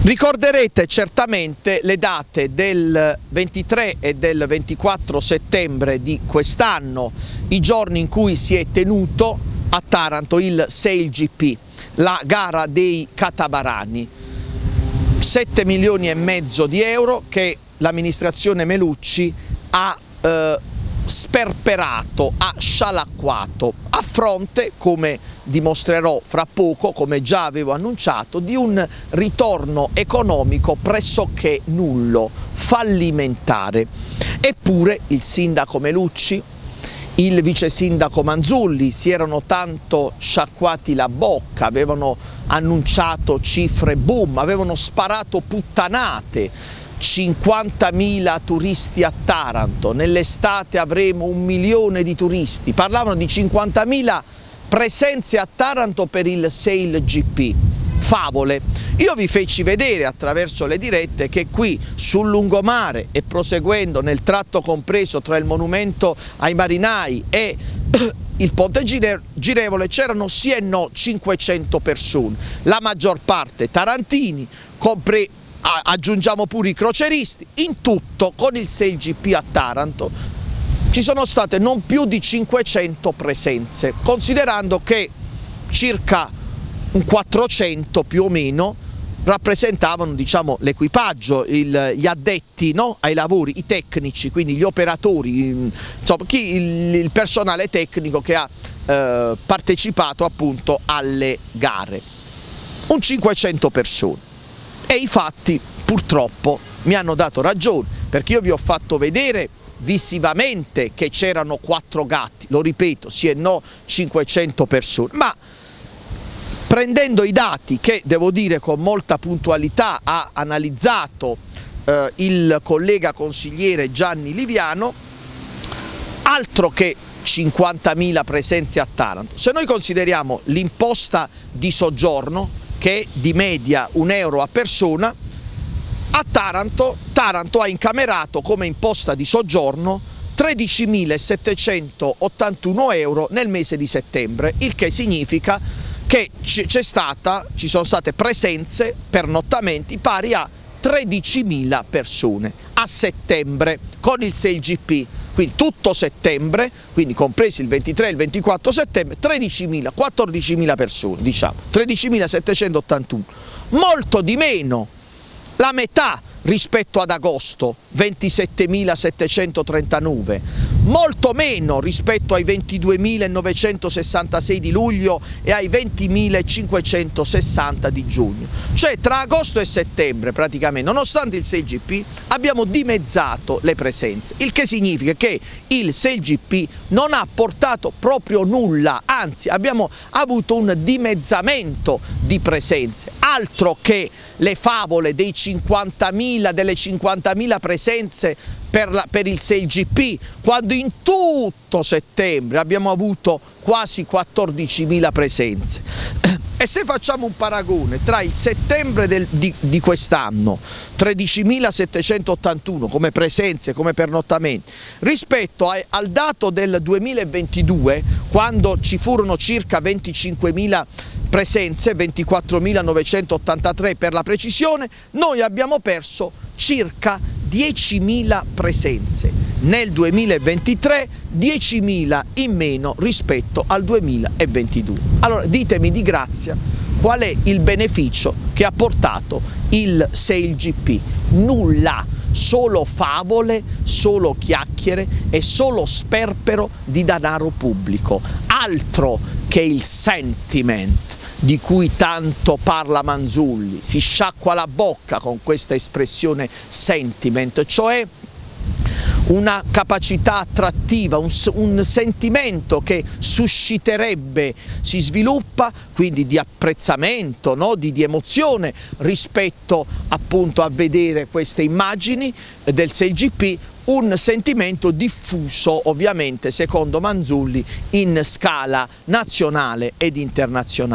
Ricorderete certamente le date del 23 e del 24 settembre di quest'anno, i giorni in cui si è tenuto a Taranto il SailGP, la gara dei catamarani. 7 milioni e mezzo di euro che l'amministrazione Melucci ha sperperato, ha scialacquato, a fronte, come dimostrerò fra poco, come già avevo annunciato, di un ritorno economico pressoché nullo, fallimentare. Eppure il sindaco Melucci, il vice sindaco Manzulli si erano tanto sciacquati la bocca, avevano annunciato cifre boom, avevano sparato puttanate. 50.000 turisti a Taranto, nell'estate avremo 1 milione di turisti, parlavano di 50.000 presenze a Taranto per il SailGP. Favole. Io vi feci vedere attraverso le dirette che qui sul lungomare e proseguendo nel tratto compreso tra il monumento ai marinai e il ponte girevole c'erano sì e no 500 persone, la maggior parte tarantini, aggiungiamo pure i croceristi. In tutto con il SailGP a Taranto ci sono state non più di 500 presenze, considerando che circa un 400 più o meno rappresentavano, diciamo, l'equipaggio, gli addetti, no, ai lavori, i tecnici, quindi gli operatori, insomma, il personale tecnico che ha partecipato appunto alle gare. Un 500 persone. E i fatti purtroppo mi hanno dato ragione, perché io vi ho fatto vedere visivamente che c'erano 4 gatti, lo ripeto, sì e no 500 persone, ma prendendo i dati che, devo dire, con molta puntualità ha analizzato il collega consigliere Gianni Liviano, altro che 50.000 presenze a Taranto. Se noi consideriamo l'imposta di soggiorno, che è di media 1 euro a persona, a Taranto ha incamerato come imposta di soggiorno 13.781 euro nel mese di settembre, il che significa che ci sono state presenze, pernottamenti pari a 13.000 persone a settembre con il SailGP. Quindi tutto settembre, quindi compresi il 23 e il 24 settembre, 13.000, 14.000 persone, diciamo, 13.781, molto di meno, la metà rispetto ad agosto, 27.739, molto meno rispetto ai 22.966 di luglio e ai 20.560 di giugno. Cioè tra agosto e settembre praticamente, nonostante il SailGP, abbiamo dimezzato le presenze, il che significa che il SailGP non ha portato proprio nulla, anzi abbiamo avuto un dimezzamento di presenze, altro che le favole delle 50.000 presenze per il SailGP, quando in tutto settembre abbiamo avuto quasi 14.000 presenze. E se facciamo un paragone tra il settembre di quest'anno, 13.781 come presenze, come pernottamenti, rispetto al dato del 2022, quando ci furono circa 25.000 presenze, 24.983 per la precisione, noi abbiamo perso circa 10.000 presenze. Nel 2023 10.000 in meno rispetto al 2022. Allora ditemi di grazia qual è il beneficio che ha portato il SailGP? Nulla, solo favole, solo chiacchiere e solo sperpero di denaro pubblico, altro che il sentiment di cui tanto parla Manzulli, si sciacqua la bocca con questa espressione sentiment, cioè una capacità attrattiva, un sentimento che susciterebbe, si sviluppa quindi di apprezzamento, no? di emozione rispetto appunto a vedere queste immagini del SailGP, un sentimento diffuso ovviamente secondo Manzulli in scala nazionale ed internazionale.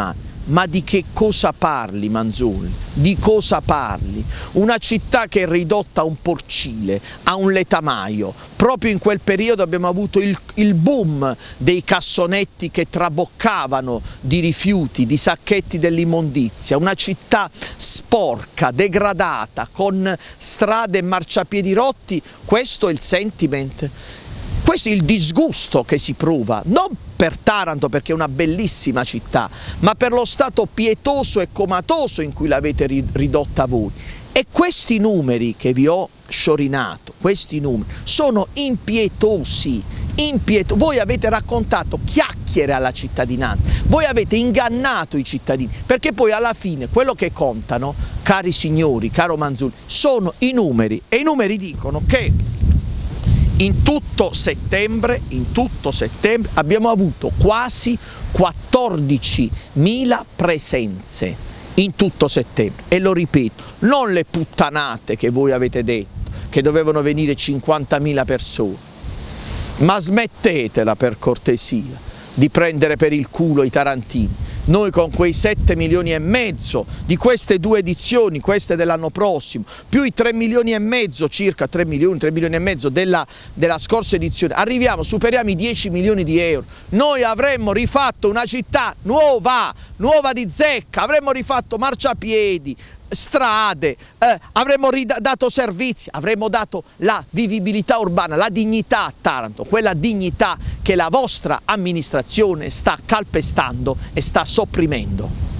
Ma di che cosa parli, Manzulli? Di cosa parli? Una città che è ridotta a un porcile, a un letamaio. Proprio in quel periodo abbiamo avuto il boom dei cassonetti che traboccavano di rifiuti, di sacchetti dell'immondizia. Una città sporca, degradata, con strade e marciapiedi rotti. Questo è il sentiment. Questo è il disgusto che si prova, non per Taranto perché è una bellissima città, ma per lo stato pietoso e comatoso in cui l'avete ridotta voi. E questi numeri che vi ho sciorinato, questi numeri, sono impietosi. Voi avete raccontato chiacchiere alla cittadinanza, voi avete ingannato i cittadini, perché poi alla fine quello che contano, cari signori, caro Manzulli, sono i numeri, e i numeri dicono che in tutto settembre abbiamo avuto quasi 14.000 presenze in tutto settembre, e lo ripeto, non le puttanate che voi avete detto, che dovevano venire 50.000 persone, ma smettetela per cortesia di prendere per il culo i tarantini. Noi con quei 7 milioni e mezzo di queste due edizioni, queste dell'anno prossimo, più i 3 milioni e mezzo, circa 3 milioni e mezzo della scorsa edizione, superiamo i 10 milioni di euro. Noi avremmo rifatto una città nuova di zecca, avremmo rifatto marciapiedi, strade, avremmo dato servizi, avremmo dato la vivibilità urbana, la dignità a Taranto, quella dignità che la vostra amministrazione sta calpestando e sta sopprimendo.